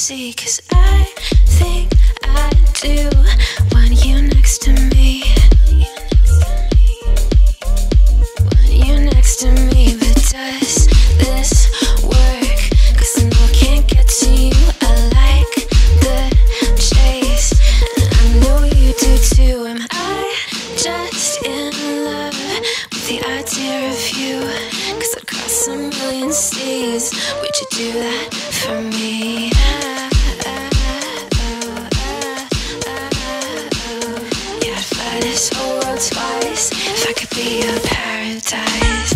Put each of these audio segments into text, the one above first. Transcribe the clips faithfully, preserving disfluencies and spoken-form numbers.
see, 'cause I think I do want you next to me. Want you next to me, but does this work? 'Cause I know I can't get to you. I like the chase, and I know you do too. Am I just in love with the idea of you? 'Cause I'd cross a million seas. Would you do that for me? Yeah, I'd fly this whole world twice if I could be your paradise.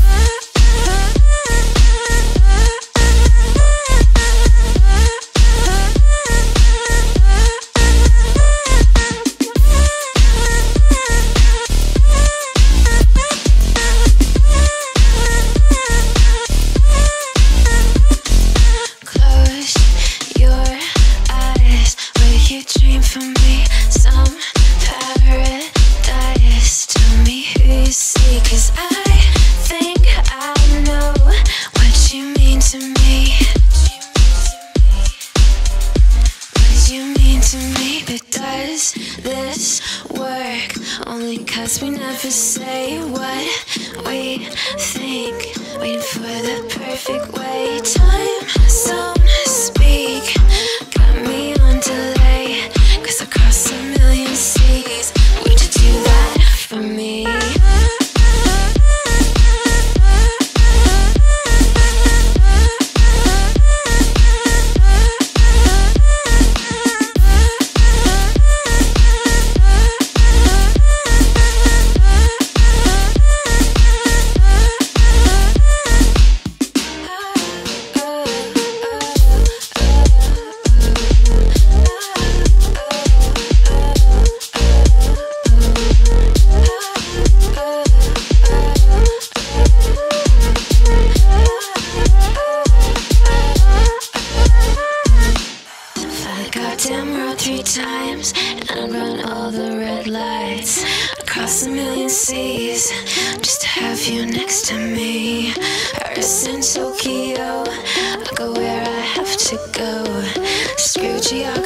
Dream for me, some paradise. Tell me who you see, 'cause I think I know what you mean to me. What you mean to me, but does this work? Only 'cause we never say what we think. Waiting for the perfect way. Time zone speak, got me on delay. 'Cause across a million seas, would you do that for me? Goddamn road three times, and I'd run all the red lights across a million seas just to have you next to me. Paris and Tokyo, I'll go where I have to go. Screw geography.